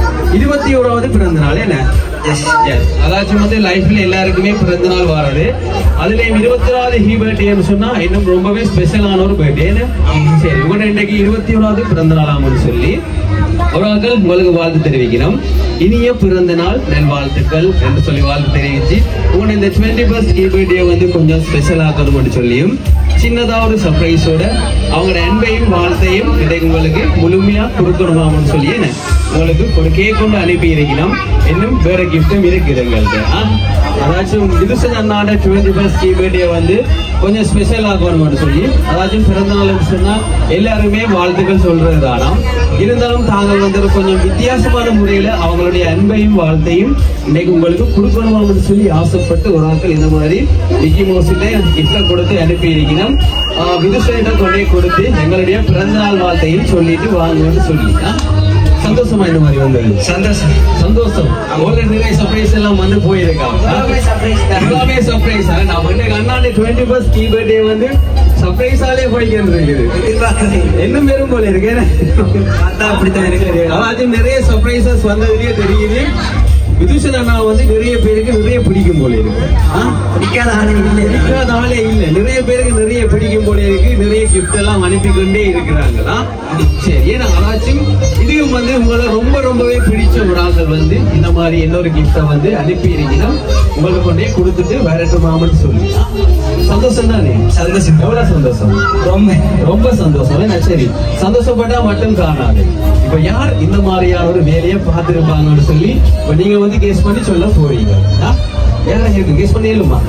21வது பிறந்த நாள் என்ன? அதாச்சும் வந்து லைஃப்ல எல்லாருக்குமே பிறந்த நாள் வராது. அதுலயும் 21வது ஹி பர்த்டேன்னு சொன்னா இன்னும் ரொம்பவே ஸ்பெஷலான ஒரு பர்த்டே. சரி, உங்களோட இன்னைக்கு 21வது பிறந்த நாளாமன்னு சொல்லி அவர்கள் உங்களுக்கு வாழ்த்து தெரிவிக்கிறோம். இனிய பிறந்த நாள் நல்வாழ்த்துக்கள் என்று சொல்லி வாழ்த்து தெரிவிச்சு உங்களோட இந்த 21st ஹி பர்த்டே வந்து கொஞ்சம் ஸ்பெஷல் ஆக்கணும்னு சொல்லியும் சின்னதா ஒரு சர்ப்ரைஸோட அவங்களோட அன்பையும் வாழ்த்தையும் இன்றைக்கு உங்களுக்கு முழுமையா கொடுக்கணுமான்னு சொல்லி உங்களுக்கு ஒரு கேக் கொண்டு அனுப்பி இருக்கிறோம். இன்னும் வேற கிஃப்டும் இருக்குது எங்களுக்கு. அதாச்சும் விதுஷன் அண்ணாட 21st ஹி பர்த்டே வந்து கொஞ்சம் ஸ்பெஷல் ஆகணும்னு சொல்லி அதாச்சும் பிறந்த நாள் சொன்னா எல்லாருமே வாழ்த்துக்கள் சொல்றது தானா. இருந்தாலும் தாங்கள் வந்து கொஞ்சம் வித்தியாசமான முறையில அவங்களுடைய அன்பையும் வாழ்த்தையும் இன்னைக்கு உங்களுக்கு கொடுக்கணும்னு சொல்லி ஆசைப்பட்டு ஒரு ஆட்கள் இந்த மாதிரி மிக்கி மவுஸ்ல கிஃப்ட கொடுத்து அனுப்பி இருக்கிறோம். விதுஷனிடம் கொண்டே கொடுத்து எங்களுடைய பிறந்த நாள் வாழ்த்தையும் சொல்லிட்டு வாங்கன்னு சொல்லி சந்தோஷமா இந்த மாதிரி வந்தது. சந்தோஷம். ஆல்ரெடி நிறைய சர்ப்ரைஸ் எல்லாம் வந்து போயிருக்காங்க. எல்லாமே சர்ப்ரைஸ். நம்ம இன்னைக்கு அண்ணாண்ட 21st ஹி பர்த்டே வந்து சர்ப்ரைஸாலே போய்க்கிறது இன்னும் வெறும் போல இருக்கு. அப்படித்தான் இருக்கு. அதாவது நிறைய சர்ப்ரைசஸ் வந்ததுலயே தெரியுது விதுஷன் அண்ணா வந்து நிறைய பேருக்கு நிறைய பிடிக்கும் போல இருக்கு. பிடிக்காத ஆளே இல்ல. நிறைய பேருக்கு நிறைய பிடிக்கும் போல இருக்கு. நிறைய கிஃப்ட் எல்லாம் அனுப்பி கொண்டே இருக்கிறாங்களா. சரி, ஏன்னா அதாச்சும் இதுவும் வந்து உங்களை ரொம்பவே பிடிச்ச ஒரு ஆட்கள் வந்து இந்த மாதிரி இன்னொரு கிஃப்ட வந்து அனுப்பி இருக்கிறோம். உங்களுக்கு கொண்டே கொடுத்துட்டு வரட்டுமாமன்னு சொல்லி சந்தோஷம் தானே? சந்தோஷம். எவ்வளவு சந்தோஷம்? ரொம்ப சந்தோஷம். சரி, சந்தோஷப்பட்டா மட்டும் காணாது. இப்ப யார் இந்த மாதிரியான ஒரு வேலையை பார்த்திருப்பாங்கன்னு சொல்லி இப்ப நீங்க வந்து கேஸ் பண்ணி சொல்ல போறீங்க. யாரா இருக்கு கேஸ் பண்ணிடலுமா?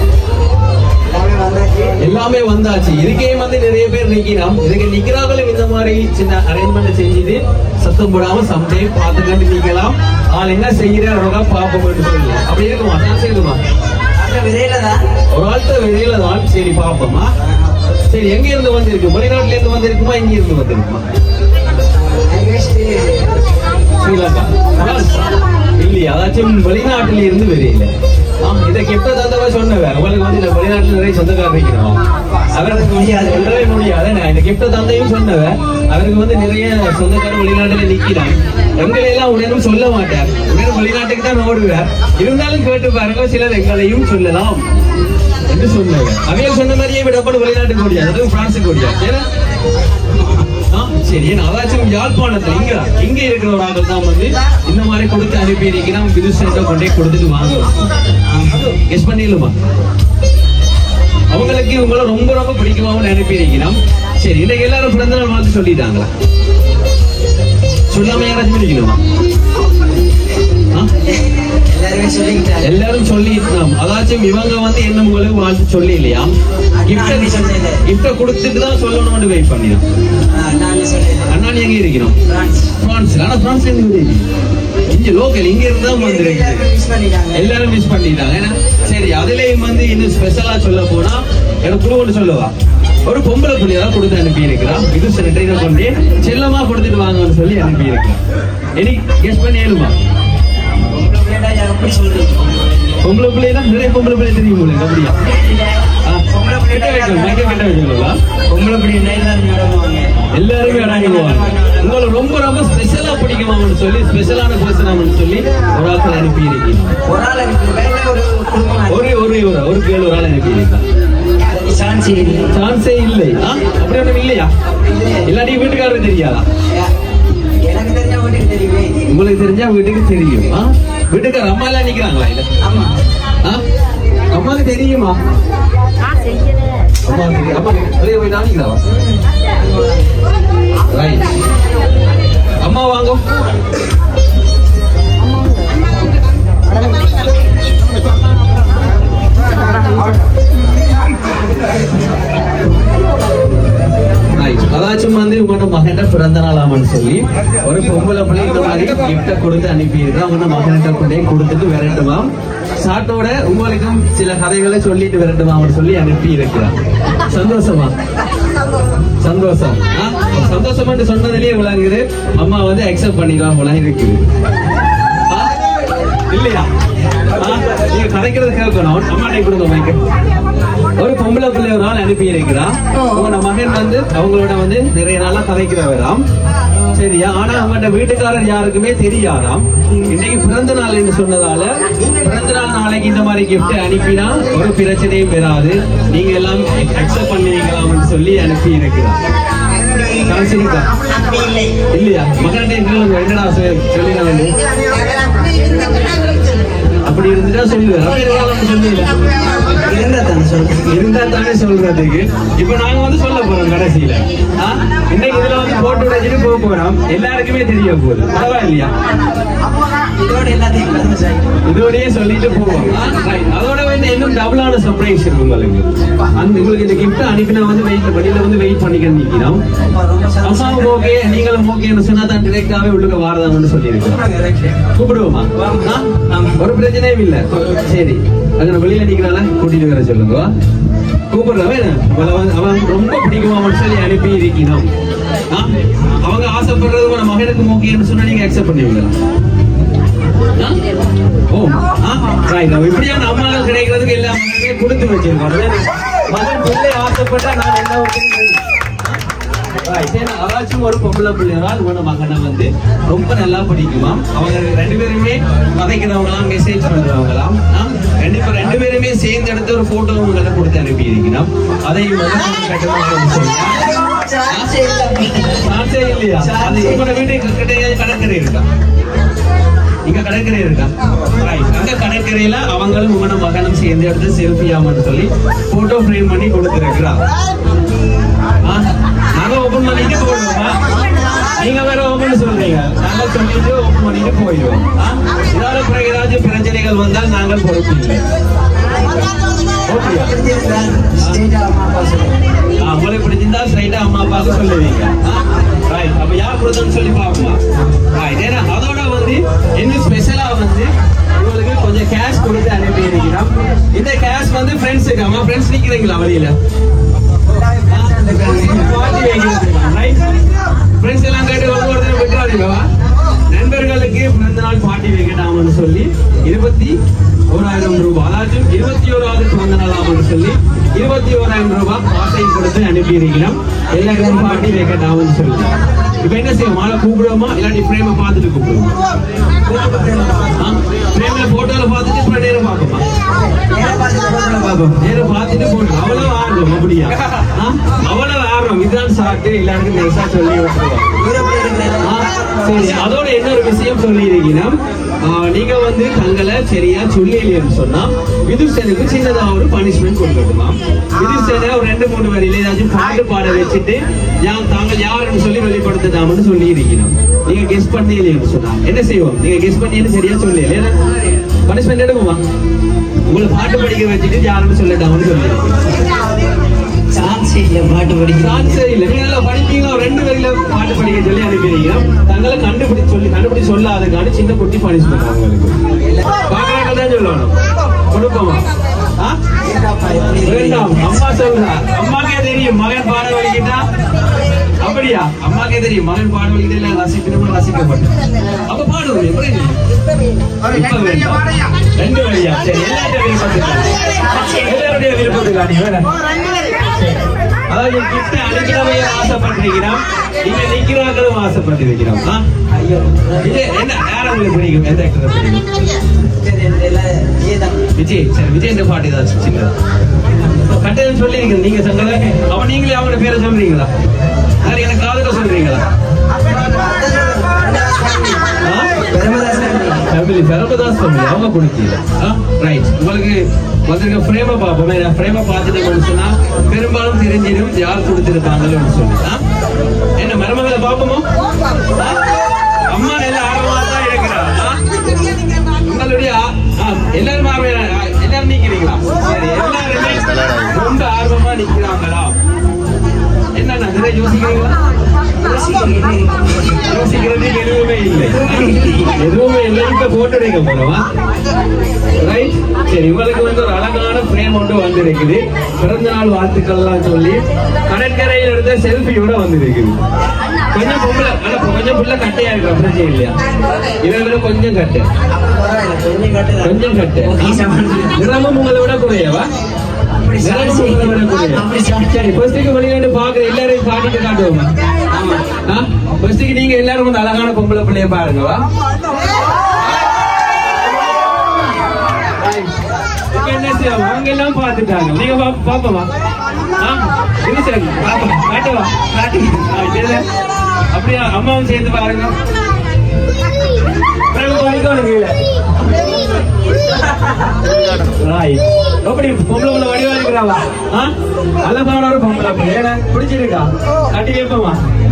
எல்லாமே வந்தாச்சு. இதுக்கே வந்து நிறைய பேர் நிக்கிறோம். இதுக்கு நிக்கிறாங்களும் இந்த மாதிரி சின்ன அரேஞ்ச்மெண்ட் செஞ்சுட்டு சத்தம் போடாம சம்டைம் பார்த்துக்கிட்டு நிக்கலாம். ஆள் என்ன செய்யறா பாப்போம்னு சொல்லி அப்படி இருக்குமா? நான் செய்யுமா? ஒரு ஆள்கிட்ட விதையில தான். சரி பாப்போமா. சரி, எங்க இருந்து வந்திருக்கு? வெளிநாட்டுல இருந்து வந்திருக்குமா? இங்க இருந்து வந்திருக்குமா? ஸ்ரீலங்கா இல்லையா? அதாச்சும் வெளிநாட்டுல இருந்து வெளியில. இதை கெட்ட தந்தவா சொன்னவன் உங்களுக்கு வந்து இந்த வெளிநாட்டுல நிறைய சொந்தக்காரர் வைக்கிறோம். அவருக்கு முடியாது நான் இந்த கெட்ட தந்தையும் சொன்னவன் அவருக்கு வந்து நிறைய சொந்தக்காரர் வெளிநாட்டுல நிக்கிறான். எங்களை எல்லாம் உடனும் சொல்ல மாட்டார். உடனும் வெளிநாட்டுக்கு தான் ஓடுவார். இருந்தாலும் கேட்டு பாருங்க, சிலர் எங்களையும் சொல்லலாம் என்று சொன்னவன். அவையில் சொன்ன மாதிரியே விடப்படும் வெளிநாட்டுக்கு ஓடியாது. அதுவும் பிரான்ஸுக்கு ஓடியாது. சரி, அதாச்சும் யாழ்ப்பாணத்துல இங்க இருக்கிற ஒரு ஆட்கள் தான் வந்து இந்த மாதிரி கொடுத்து அனுப்பி இருக்கிறோம். விதுஷன்ட்ட கொண்டே கொடுத்துட்டு வாங்கலாம். கெஸ் பண்ணிடலுமா? அவங்களுக்கு உங்களை ரொம்ப பிடிக்குமான்னு அனுப்பி இருக்கிறோம். சரி, இன்னைக்கு எல்லாரும் பிறந்த நாள் வாழ்த்து சொல்லிட்டாங்களா? சொல்லாம யாராச்சும் பிடிக்கணுமா? எல்லாரும் சொல்லிட்டோம். அதாச்சும் இவங்க வந்து என்ன உங்களுக்கு வாழ்த்து சொல்லி இல்லையா? கிஃப்ட கொடுத்துட்டு தான் சொல்லணும்னு வெயிட் பண்ணிடும். அண்ணா நீ எங்க இருக்கிறோம்? பிரான்ஸ்ல. ஆனா பிரான்ஸ்ல இருந்து இங்க லோக்கல் இங்க இருந்தா வந்து எல்லாரும் மிஸ் பண்ணிட்டாங்க. சரி, அதுலயும் வந்து இன்னும் ஸ்பெஷலா சொல்ல போனா எனக்கு குழுன்னு சொல்லுவா ஒரு பொம்பளை புள்ளியதான் கொடுத்து அனுப்பி இருக்கிறான். இது சென்ட்ரையில கொண்டு செல்லமா கொடுத்துட்டு வாங்கன்னு சொல்லி அனுப்பி இருக்கிறான். எனக்கு கெஸ் பண்ணி ஏழுமா? பொம்பளை பிள்ளைனா நிறைய பொம்பளை பிள்ளை தெரியும் உங்களுக்கு. அப்படியா? எல்லாருமே அடங்குவாங்க. உங்களுக்கு ரொம்ப ஸ்பெஷலா பிடிக்குமான்னு சொல்லி ஸ்பெஷலான பர்சனான்னு சொல்லி ஒரு ஆட்கள் அனுப்பி இருக்கீங்க. ஒரு கேள் ஒரு ஆள் அனுப்பி இருக்கா? சான்ஸே இல்லை. அப்படி ஒண்ணும் இல்லையா? இல்லாட்டி வீட்டுக்காரருக்கு தெரியாதா? உங்களுக்கு தெரிஞ்சா வீட்டுக்கு தெரியும். வீட்டுக்கார அம்மா எல்லாம் நிக்கிறாங்களா? இல்ல அம்மாவுக்கு தெரியுமா? அம்மா வாங்க. அதாச்சும் வந்து உங்களோட மகன்கிட்ட பிறந்த நாளாமன்னு சொல்லி ஒரு பொம்பளை பிள்ளை இந்த மாதிரி கிஃப்ட கொடுத்து அனுப்பி இருக்கிறோம். அவங்க மகன்கிட்ட கொண்டே கொடுத்துட்டு விரட்டுமாம். சாட்டோட உங்களுக்கும் சில கதைகளை சொல்லிட்டு விரட்டுமாம்னு சொல்லி அனுப்பி இருக்கிறான். சந்தோஷமா? சந்தோஷம். சந்தோஷம் சொன்னதுலயே விளங்குது. அம்மா வந்து அக்செப்ட் பண்ணிக்கலாம் போல இருக்குது இல்லையா? நீங்க கதைக்கிறது கேட்கணும். அம்மாட்டை கொடுங்க மைக்கு. ஒரு பொம்பளை பிள்ளை ஒரு நாள் அனுப்பி இருக்கிறான். உங்களோட மகன் வந்து அவங்களோட வந்து நிறைய நாளா கதைக்கிறவராம். சரியா? ஆனா அவங்கள்ட்ட வீட்டுக்காரர் யாருக்குமே தெரியாதாம். இன்னைக்கு பிறந்த நாள் சொன்னதால பிறந்த நாள் நாளைக்கு இந்த மாதிரி கிஃப்ட் அனுப்பினா ஒரு பிரச்சனையும் பெறாது, நீங்க எல்லாம் அக்செப்ட் பண்ணுவீங்களாம்னு சொல்லி அனுப்பி இருக்கிறார். இல்லையா மகன்கிட்ட என்னடா சொல்லிட வேண்டும், அப்படி இருந்துட்டா சொல்லுவேன், இருந்தா தானே சொல்றதுக்கு. இப்ப நாங்க வந்து சொல்ல போறோம் கடைசியில. இன்னைக்கு இதுல வந்து போட்டு வச்சுட்டு போக போறோம், எல்லாருக்குமே தெரிய போகுது, பரவாயில்லையா? இதோடய சொல்லிட்டு போவோம். அதோட வந்து இன்னும் டபுளான சர்ப்ரைஸ் இருக்கு உங்களுக்கு. அந்த உங்களுக்கு இந்த கிஃப்ட் அனுப்பினா வந்து வெளியில வந்து வெயிட் பண்ணிக்க நிக்கிறோம். அம்மாவும் ஓகே நீங்களும் ஓகேன்னு சொன்னா தான் டிரெக்டாவே உள்ளுக்க வாரதாங்கன்னு சொல்லியிருக்கோம். கூப்பிடுவோமா? ஒரு பிரச்சனையும் இல்ல. சரி, அங்க வெளியில நிக்கிறால கூட்டிட்டு வர சொல்லுங்க. கூப்பிடுறவன் அவன் ரொம்ப பிடிக்குமா சொல்லி அனுப்பி இருக்கணும். அவங்க ஆசைப்படுறது உங்க மகனுக்கு ஓகேன்னு சொன்னா நீங்க அக்செப்ட் பண்ணுவீங்களா? இப்படியான அம்மாக்கள் கிடைக்கிறதுக்கு எல்லாமே கொடுத்து வச்சிருக்கோம். மகன் பிள்ளை ஆசைப்பட்டா நான் என்ன அதாச்சும் ஒரு பொம்பளை பிள்ளையால் உன மகனை வந்து ரொம்ப நல்லா படிக்குமாம். அவங்க ரெண்டு பேருமே கதைக்கிறவங்களாம், மெசேஜ் பண்றவங்களாம். ரெண்டு பேருமே சேர்ந்து எடுத்து ஒரு போட்டோ உங்களை கொடுத்து அனுப்பி இருக்கிறோம். அதையும் இல்லையா? அது உங்களோட வீட்டுக்கு கடற்கரை இருக்கா? இங்க கடற்கரை இருக்கா? அங்க கடற்கரையில அவங்களும் உங்களோட மகனும் சேர்ந்து எடுத்து செல்ஃபியாமன்னு சொல்லி போட்டோ ஃப்ரேம் பண்ணி கொடுத்துருக்கிறான். நாங்க ஓபன் பண்ணிட்டு போயிடுவோமா? நீங்க வேற ஓபன் சொல்றீங்க, நாங்க சொல்லிட்டு ஓபன் பண்ணிட்டு போயிடுவோம். இதனால பிறகு ஏதாச்சும் பிரச்சனைகள் வந்தால் நாங்கள் பொறுப்பு இல்லை. உங்களுக்கு பிடிச்சிருந்தா ஸ்ட்ரைட்டா அம்மா அப்பாவுக்கு சொல்லுவீங்க. அப்ப யார் கொடுத்தோன்னு சொல்லி பாப்போம். அதோட வந்து இன்னும் ஸ்பெஷலா வந்து உங்களுக்கு கொஞ்சம் கேஷ் கொடுத்து அனுப்பி இருக்கிறோம். இந்த கேஷ் வந்து ஃப்ரெண்ட்ஸுக்கு. அம்மா ஃப்ரெண்ட்ஸ் நிக்கிறீங்களா வழியில? ஃப்ரெண்ட்ஸ் எல்லாம் கேட்டு ஒவ்வொருத்தரும் விட்டுறாதீங்கவா? நண்பர்களுக்கு பிறந்த நாள் பார்ட்டி வைக்கட்டாம்னு சொல்லி 21,000 ரூபாய், அதாச்சும் 21வது பிறந்த நாளாம்னு சொல்லி 21,000 ரூபாய் காசை கொடுத்து அனுப்பி இருக்கிறோம். எல்லாருக்கும் பார்ட்டி வைக்கட்டாம்னு சொல்லி. இப்ப என்ன செய்வோம்? மாலை கூப்பிடுவோமா இல்லாட்டி பிரேம பார்த்துட்டு கூப்பிடுவோமா? பிரேம்ல போட்டோல பார்த்துட்டு இப்ப நேரம் பார்ப்போமா? நேரம் பார்த்துட்டு போட்டோம். அவ்வளவு ஆர்வம். அப்படியா? அவ்வளவு ஆர்வம். இதுதான் சாப்பிட்டு எல்லாருக்கும் பெருசா சொல்லி விட்டுருவோம். சரி, அதோட இன்னொரு விஷயம் சொல்லி இருக்கீங்கன்னா, நீங்க வந்து தங்களை சரியா சொல்லலைன்னு சொன்னா விதுஷனுக்கு சின்னதா ஒரு பனிஷ்மெண்ட் கொடுக்கணுமா? விதுஷனை ஒரு 2-3 வரையில ஏதாச்சும் பாட்டு பாட வச்சுட்டு தாங்கள் யாருன்னு சொல்லி வெளிப்படுத்தாமன்னு சொல்லி இருக்கணும். நீங்க கெஸ் பண்ணலைன்னு சொன்னா என்ன செய்வோம்? நீங்க கெஸ் பண்ணி சரியா சொல்லல பனிஷ்மெண்ட் எடுக்குமா? உங்களை பாட்டு படிக்க வச்சுட்டு யாருன்னு சொல்லட்டாமன்னு சொல்லி பாட்டு படிக்க இல்ல. நீங்க நல்லா படிப்பீங்க, 2 வரையில பாட்டு படிக்க சொல்லி அனுப்பிடுறீங்க. தங்களை கண்டுபிடி சொல்லாதுக்கான சின்ன குட்டி பனிஷ்மெண்ட் அவங்களுக்கு. பாக்குறாங்கதான் சொல்லணும். கொடுப்போமா? வேண்டாம். அம்மா சொல்றா. அம்மாக்கே தெரியும் மகன் பாட வலிக்கிட்டா. அப்படியா? அம்மாக்கே தெரியும் மகன் பாட வலிக்கிட்ட ரசிக்கணும், ரசிக்கப்பட்டு அப்ப பாடுவோம். எப்படி 2 வழியா? சரி, எல்லாருடைய விருப்பத்துக்கா நீ வேற. அதாவது கிஃப்ட் அனுப்பினவைய ஆசைப்பட்டிருக்கிறோம், நீங்க நிக்கிறாங்களும் ஆசைப்பட்டிருக்கிறோம். இது என்ன யார உங்களுக்கு பிடிக்கும்? எந்த ஆக்டர் பிடிக்கும்? விஜய். சரி, விஜய் இந்த பாட்டு ஏதாச்சும் சின்ன கட்டணம் சொல்லிருக்கீங்க நீங்க சங்கல. அப்ப நீங்களே அவங்களோட பேரை சொல்றீங்களா? எனக்கு காதுல சொல்றீங்களா? பெரமதாஸ் ஃபேமிலி அவங்க கொடுத்தீங்க. ரைட், உங்களுக்கு வந்திருக்க ஃப்ரேமை பார்ப்போம். ஃப்ரேமை பார்த்துட்டு சொன்னா பெரும்பாலும் தெரிஞ்சிடும் யார் கொடுத்திருப்பாங்கன்னு சொல்லி. என்ன மருமகளை பார்ப்போமோ? அம்மா நல்ல ஆர்வமா தான் இருக்கிறா. உங்களுடைய எல்லாரும் நிக்கிறீங்களா? சரி, எல்லாருமே ரொம்ப ஆர்வமா நிக்கிறாங்களா? என்ன நிறைய யோசிக்கிறீங்களா? யோசிக்கிறதுக்கு எதுவுமே இல்லை. இப்ப போட்டுறீங்க போலவா? ரைட். சரி, உங்களுக்கு வந்து ஒரு அழகான பிரேம் ஒன்று வந்திருக்குது. பிறந்த நாள் வாழ்த்துக்கள் எல்லாம் சொல்லி கடற்கரையில் எடுத்த செல்ஃபியோட வந்திருக்குது. கொஞ்சம் பொம்பளை, கொஞ்சம் புள்ள கட்டையா இருக்கிற பிரச்சனை இல்லையா? இவங்க கொஞ்சம் கட்டு, கொஞ்சம் கட்டு. நிறமும் உங்களை விட குறையவா? சரி, ஃபர்ஸ்ட்டுக்கு வெளியிட்டு பாக்குற எல்லாரையும் காட்டிட்டு காட்டுவோம். ஆமா, ஃபர்ஸ்ட்டுக்கு நீங்க எல்லாரும் வந்து அழகான பொம்பளை பிள்ளைய பாருங்கவா. என்ன செய்வோம், அவங்க எல்லாம் பாத்துட்டாங்க, நீங்க பாப்பவா காட்டவா காட்டி அப்படியா? அம்மாவும் சேர்ந்து பாருங்க. எப்படி பொம்பளை பிள்ளை வடிவா இருக்கிறாவா? அழகான ஒரு பொம்பளை பிள்ளை பிடிச்சிருக்கா? காட்டி கேட்போமா?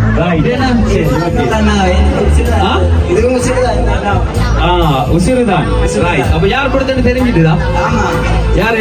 உசிறுதான். அப்ப யார் கொடுத்தன்னு தெரிஞ்சுட்டுதா? யாரு?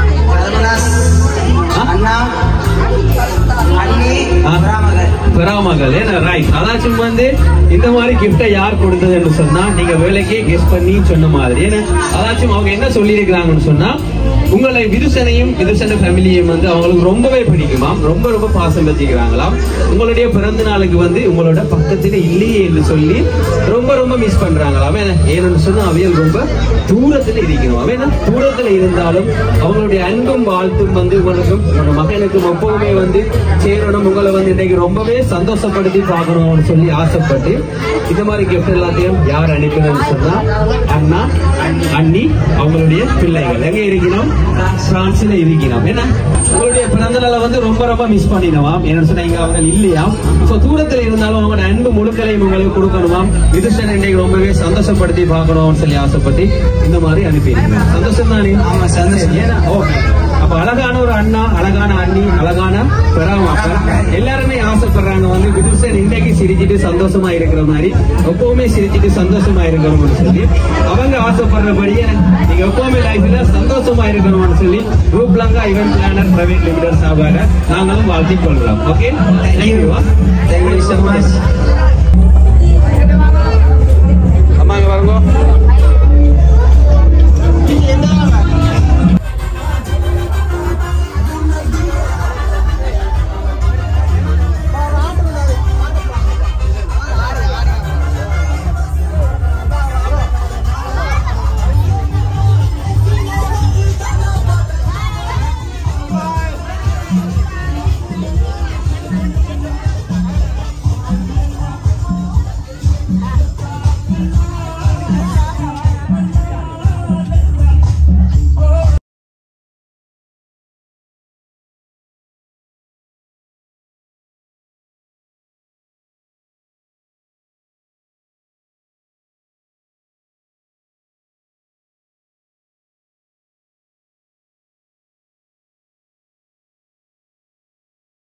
பெறாமகள். அதாச்சும் வந்து இந்த மாதிரி கிஃப்டை யார் கொடுத்ததுன்னு சொன்னா நீங்க வேலைக்கே கெஸ் பண்ணி சொன்ன மாதிரி. அதாச்சும் அவங்க என்ன சொல்லி இருக்கிறாங்கன்னு சொன்னா, உங்களை விதுசனையும் விதுசன ஃபேமிலியும் வந்து அவங்களுக்கு ரொம்பவே பிடிக்குமாம், ரொம்ப ரொம்ப பாசம் வச்சுக்கிறாங்களாம். உங்களுடைய பிறந்த நாளுக்கு வந்து உங்களோட பக்கத்துல இல்லையே என்று சொல்லி ரொம்ப ரொம்ப மிஸ் பண்றாங்களாம். ஏன்னு சொன்னா அவையில் ரொம்ப தூரத்துல இருக்கணும். ஏன்னா தூரத்துல இருந்தாலும் அவங்களுடைய அன்பும் வாழ்த்தும் வந்து உங்களுக்கும் உங்களோட மகனுக்கும் எப்பவுமே வந்து சேரணும். உங்களை வந்து இன்னைக்கு ரொம்பவே சந்தோஷப்படுத்தி பார்க்கணும்னு சொல்லி ஆசைப்பட்டு இந்த மாதிரி கிஃப்ட் எல்லாத்தையும் யார் அனுப்பினு சொன்னா அண்ணா அண்ணி அவங்களுடைய பிள்ளைகள் எங்க இருக்கணும், பிரான்ஸ்ல இருக்கணும். ஏன்னா உங்களுடைய பிறந்த நாளை வந்து ரொம்ப ரொம்ப மிஸ் பண்ணிடுவாம். என்ன சொன்னா இங்க அவங்க இல்லையா, சோ தூரத்துல இருந்தாலும் அவங்களோட அன்பு முழுக்களையும் உங்களுக்கு கொடுக்கணுமாம். விதுஷன் இன்னைக்கு ரொம்பவே சந்தோஷப்படுத்தி பார்க்கணும்னு சொல்லி ஆசைப்பட்டு இந்த மாதிரி அனுப்பிடுங்க. சந்தோஷம் தானே? ஆமா சந்தோஷம். ஏன்னா ஓகே, அப்ப அழகான ஒரு அண்ணா, அழகான அண்ணி, அழகான பெறாமக்கள் எல்லாருமே ஆசைப்படுறாங்க வந்து விதுஷன் இன்னைக்கு சிரிச்சுட்டு சந்தோஷமா இருக்கிற மாதிரி எப்பவுமே சிரிச்சுட்டு சந்தோஷமா இருக்கணும்னு சொல்லி அவங்க ஆசைப்படுறபடியே நீங்க எப்பவுமே லைஃப்ல சந்தோஷமா இருக்கணும்னு சொல்லி Roop Lanka event planner private limited சார்பாக நாங்களும் வாழ்த்திக் கொள்ளலாம். Okay, thank you so much.